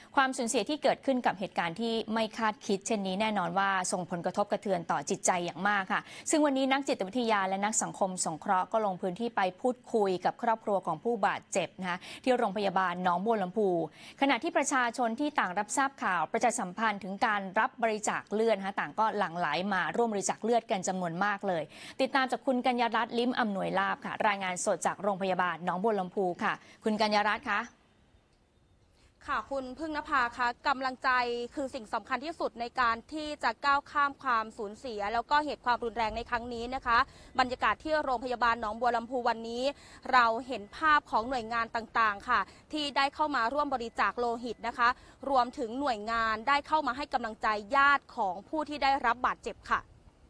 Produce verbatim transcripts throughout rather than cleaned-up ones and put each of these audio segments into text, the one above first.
ความสูญเสียที่เกิดขึ้นกับเหตุการณ์ที่ไม่คาดคิดเช่นนี้แน่นอนว่าส่งผลกระทบกระเทือนต่อจิตใจอย่างมากค่ะซึ่งวันนี้นักจิตวิทยาและนักสังคมสงเคราะห์ก็ลงพื้นที่ไปพูดคุยกับครอบครัวของผู้บาดเจ็บนะคะที่โรงพยาบาลหนองบัวลำพูขณะที่ประชาชนที่ต่างรับทราบข่าวประชาสัมพันธ์ถึงการรับบริจาคเลือดนะคะต่างก็หลั่งไหลมาร่วมบริจาคเลือดกันจำนวนมากเลยติดตามจากคุณกัญญารัตน์ลิ้มอำนวยลาภค่ะรายงานสดจากโรงพยาบาลหนองบัวลำพูค่ะคุณกัญญารัตน์คะค่ะคุณพึ่งนภาคะกำลังใจคือสิ่งสำคัญที่สุดในการที่จะก้าวข้ามความสูญเสียแล้วก็เหตุความรุนแรงในครั้งนี้นะคะบรรยากาศที่โรงพยาบาลหนองบัวลำพูวันนี้เราเห็นภาพของหน่วยงานต่างๆค่ะที่ได้เข้ามาร่วมบริจาคโลหิตนะคะรวมถึงหน่วยงานได้เข้ามาให้กำลังใจญาติของผู้ที่ได้รับบาดเจ็บค่ะ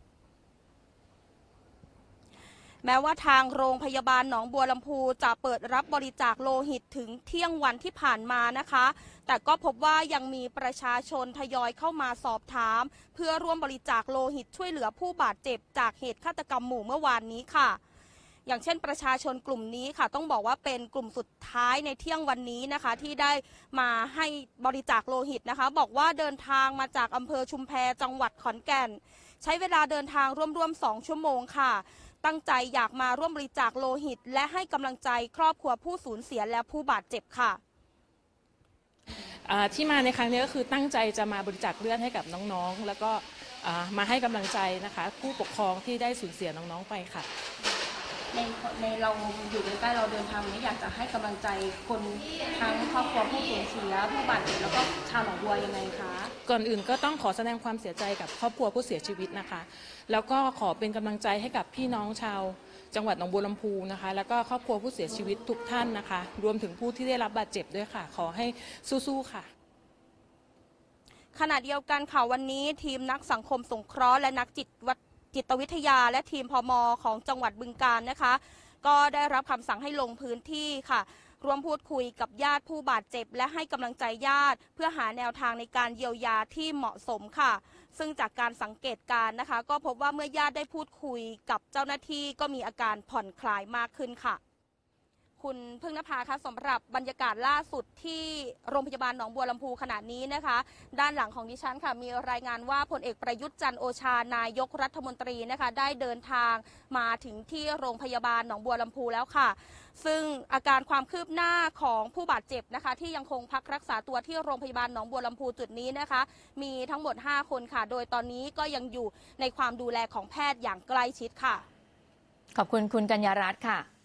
แม้ว่าทางโรงพยาบาลหนองบัวลำพูจะเปิดรับบริจาคโลหิตถึงเที่ยงวันที่ผ่านมานะคะแต่ก็พบว่ายังมีประชาชนทยอยเข้ามาสอบถามเพื่อร่วมบริจาคโลหิตช่วยเหลือผู้บาดเจ็บจากเหตุฆาตกรรมหมู่เมื่อวานนี้ค่ะอย่างเช่นประชาชนกลุ่มนี้ค่ะต้องบอกว่าเป็นกลุ่มสุดท้ายในเที่ยงวันนี้นะคะที่ได้มาให้บริจาคโลหิตนะคะบอกว่าเดินทางมาจากอำเภอชุมแพจังหวัดขอนแก่นใช้เวลาเดินทางร่วมๆสองชั่วโมงค่ะตั้งใจอยากมาร่วมบริจาคโลหิตและให้กำลังใจครอบครัวผู้สูญเสียและผู้บาดเจ็บค่ะที่มาในครั้งนี้ก็คือตั้งใจจะมาบริจาคเลือดให้กับน้องๆแล้วก็มาให้กำลังใจนะคะผู้ปกครองที่ได้สูญเสียน้องๆไปค่ะในในเราอยู่ใกล้ๆเราเดินทางนี้อยากจะให้กำลังใจคนทั้งครอบครัวผู้สูญเสียผู้บาดเจ็บแล้วก็ชาวหนองบัวยังไงคะก่อนอื่นก็ต้องขอแสดงความเสียใจกับครอบครัวผู้เสียชีวิตนะคะแล้วก็ขอเป็นกำลังใจให้กับพี่น้องชาวจังหวัดหนองบัวลำพูนะคะแล้วก็ครอบครัวผู้เสียชีวิตทุกท่านนะคะรวมถึงผู้ที่ได้รับบาดเจ็บด้วยค่ะขอให้สู้ๆค่ะขณะเดียวกันค่ะวันนี้ทีมนักสังคมสงเคราะห์และนักจิตจิตวิทยาและทีมพม.ของจังหวัดบึงกาฬนะคะก็ได้รับคำสั่งให้ลงพื้นที่ค่ะร่วมพูดคุยกับญาติผู้บาดเจ็บและให้กำลังใจญาติเพื่อหาแนวทางในการเยียวยาที่เหมาะสมค่ะซึ่งจากการสังเกตการนะคะก็พบว่าเมื่อญาติได้พูดคุยกับเจ้าหน้าที่ก็มีอาการผ่อนคลายมากขึ้นค่ะคุณพึ่งนภาคะสำหรับบรรยากาศล่าสุดที่โรงพยาบาลหนองบัวลำพูขณะนี้นะคะด้านหลังของดิฉันค่ะมีรายงานว่าพลเอกประยุทธ์จันทร์โอชานายกรัฐมนตรีนะคะได้เดินทางมาถึงที่โรงพยาบาลหนองบัวลำพูแล้วค่ะซึ่งอาการความคืบหน้าของผู้บาดเจ็บนะคะที่ยังคงพักรักษาตัวที่โรงพยาบาลหนองบัวลำพูจุดนี้นะคะมีทั้งหมดห้าคนค่ะโดยตอนนี้ก็ยังอยู่ในความดูแลของแพทย์อย่างใกล้ชิดค่ะขอบคุณคุณกัญญารัตน์ค่ะ